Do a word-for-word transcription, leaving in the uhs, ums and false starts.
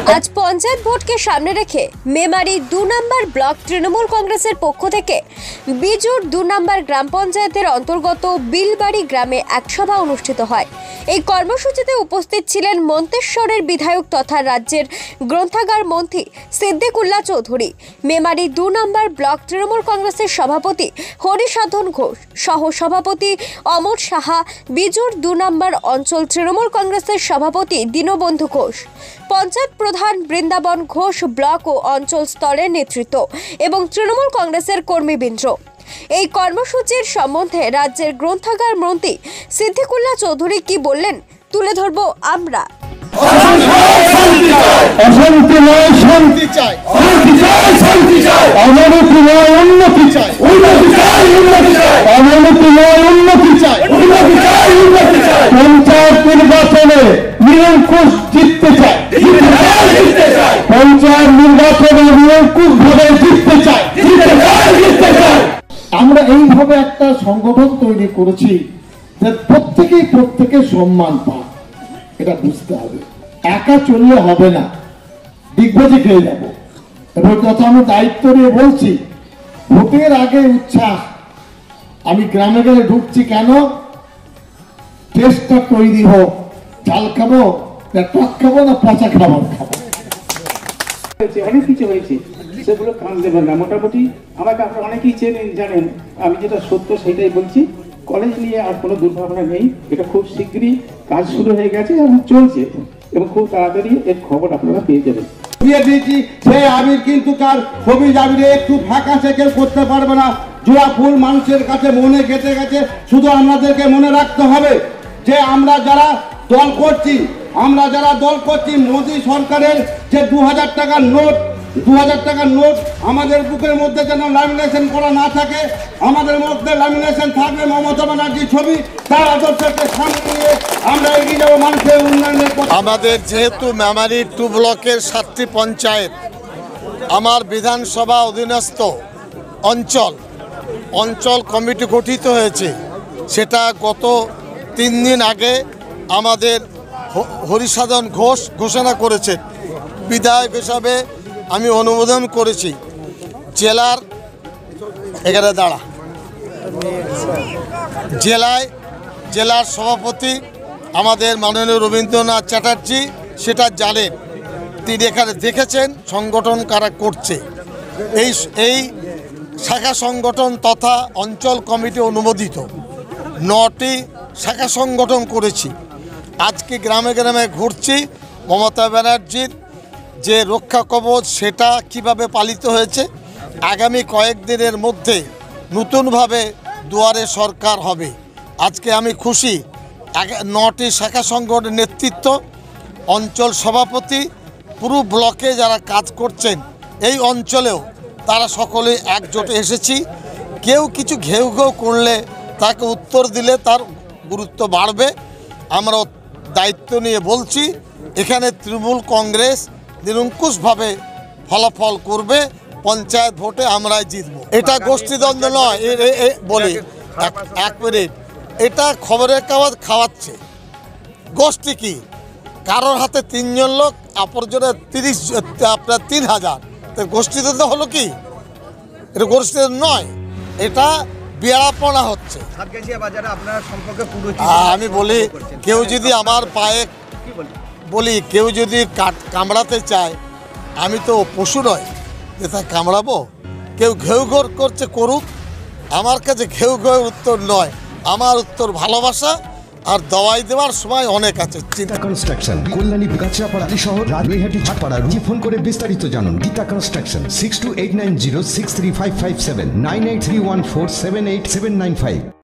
আজ পঞ্চায়েত ভোটকে সামনে রেখে মেমারি দু নম্বর ব্লক তৃণমূল কংগ্রেসের পক্ষ থেকে বিজুর দু নম্বর গ্রাম পঞ্চায়েতের অন্তর্গত বিলবাড়ি গ্রামে এক সভা অনুষ্ঠিত হয়। এই কর্মসূচিতে উপস্থিত ছিলেন মন্তেশ্বরের বিধায়ক তথা রাজ্যের গ্রন্থাগার মন্ত্রী সিদ্দিকুল্লাহ চৌধুরী, মেমারি দু নম্বর ব্লক তৃণমূল কংগ্রেসের সভাপতি হরিসাধন ঘোষ, সহ সভাপতি অমর সাহা, বিজুর দু নম্বর অঞ্চল তৃণমূল কংগ্রেসের সভাপতি দীনবন্ধু ঘোষ, পঞ্চায়েত প্রধান বৃন্দাবন ঘোষ, ব্লক ও অঞ্চল স্তরের নেতৃত্ব এবং তৃণমূল কংগ্রেসের কর্মীবৃন্দ। এই কর্মসূচির সম্বন্ধে রাজ্যের গ্রন্থাগার মন্ত্রী সিদ্দিকুল্লাহ চৌধুরী কি বললেন তুলে ধরব আমরা। অশান্তি নয় শান্তি চাই, শান্তি চাই শান্তি চাই, অবনতি নয় উন্নতি চাই, উন্নতি চাই উন্নতি চাই, অবনতি নয় উন্নতি চাই, উন্নতি চাই উন্নতি চাই। পঞ্চায়েত নির্বাচনে নিরঙ্কুশ জিততে চাই, জিততে চাই জিততে চাই, পঞ্চায়েত নির্বাচনে নিরঙ্কুশ ভাবে জিততে চাই, জিততে চাই জিততে চাই। আমরা এইভাবে একটা সংগঠন তৈরি করেছি যে প্রত্যেকেই প্রত্যেকের সম্মান পায়, এটা বুঝতে হবে। একা চললে হবে না, দিগ্বাজি খেয়ে যাব। এবং যত আমি দায়িত্ব নিয়ে বলছি, ভোটের আগে উচ্ছ্বাস, আমি গ্রামে গেলে ঢুকছি কেন, টেস্টটা তৈরি হোক, চাল খাবো না টক খাবো না পচা খাবার খাবো। অনেক কিছু হয়েছে, সেগুলো কান দেবেন না। মোটামুটি আমাকে আপনারা অনেকেই চেনেন, জানেন, আমি যেটা সত্য সেটাই বলছি। কলেজ নিয়ে আর কোনো দুর্ভাবনা নেই, এটা খুব শীঘ্রই কাজ শুরু হয়ে গেছে এবং চলছে, এবং খুব তাড়াতাড়ি এর খবর আপনারা পেয়ে যাবেন। সেই আবির কিন্তু তার ছবি আবিরে একটু ফাঁকা সে কেউ করতে পারবে না। জোড়া ফুল মানুষের কাছে মনে গেঁথে গেছে। শুধু আমাদেরকে মনে রাখতে হবে যে আমরা যারা দল করছি, আমরা যারা দল করছি, মোদী সরকারের যে দু হাজার টাকার নোট, দু হাজার টাকার নোট আমাদের বুকের মধ্যে যেন ল্যামিনেশন করা না থাকে, আমাদের মধ্যে ল্যামিনেশন থাকবে মমতা ব্যানার্জির ছবি। তার আদর্শকে সামনে নিয়ে আমরা এগিয়ে যাবো মানুষের উন্নয়নের। আমাদের যেহেতু মেমারি টু ব্লকের সাতটি পঞ্চায়েত আমার বিধানসভা অধীনস্থ অঞ্চল অঞ্চল কমিটি গঠিত হয়েছে, সেটা গত তিন দিন আগে আমাদের হরিসাধন ঘোষ ঘোষণা করেছেন। বিধায়ক হিসাবে আমি অনুমোদন করেছি। জেলার এখানে দাঁড়া জেলায় জেলার সভাপতি আমাদের মাননীয় রবীন্দ্রনাথ চ্যাটার্জি সেটা জানেন, তিনি এখানে দেখেছেন সংগঠন কারা করছে। এই এই শাখা সংগঠন তথা অঞ্চল কমিটি অনুমোদিত নটি শাখা সংগঠন করেছি। আজকে গ্রামে গ্রামে ঘুরছি, মমতা ব্যানার্জির যে রক্ষা কবচ সেটা কিভাবে পালিত হয়েছে। আগামী কয়েকদিনের মধ্যে নতুনভাবে দুয়ারে সরকার হবে। আজকে আমি খুশি, নটি শাখা সংগঠনের নেতৃত্ব, অঞ্চল সভাপতি, পুরো ব্লকে যারা কাজ করছেন এই অঞ্চলেও তারা সকলে একজোটে এসেছি। কেউ কিছু ঘেউ ঘেউ করলে তাকে উত্তর দিলে তার গুরুত্ব বাড়বে। আমরা দায়িত্ব নিয়ে বলছি, এখানে তৃণমূল কংগ্রেস নিরঙ্কুশভাবে ফলাফল করবে, পঞ্চায়েত ভোটে আমরাই জিতবো। এটা গোষ্ঠীদ্বন্দ্ব নয়, বলি এক মিনিট, এটা খবরের কাগজ খাওয়াচ্ছে। গোষ্ঠী কি, কারোর হাতে তিনজন লোক, অপরজনের তিরিশ আপনার তিন হাজার, গোষ্ঠীদ্বন্দ্ব হলো কি? এটা গোষ্ঠীদ্বন্দ্ব নয়, এটা বেড়াপনা হচ্ছে। আমি বলি, কেউ যদি আমার পায়ে বলি কেউ যদি কামড়াতে চায়, আমি তো পশু নয় যে তা কামড়াবো। কেউ ঘেউ ঘোর করছে করুক, আমার কাছে ঘেউ ঘেউ উত্তর নয়, আমার উত্তর ভালোবাসা আর দওয়াই দেওয়ার সময় অনেক আছে। গীতা কনস্ট্রাকশন, কল্যাণী গাছড়াপাড়া শহর, রাজবিহাটি ঝাটপাড়া। ফোন করে বিস্তারিত জানুন। Geeta construction six two eight nine zero six three five five seven nine eight three one four seven eight seven nine five.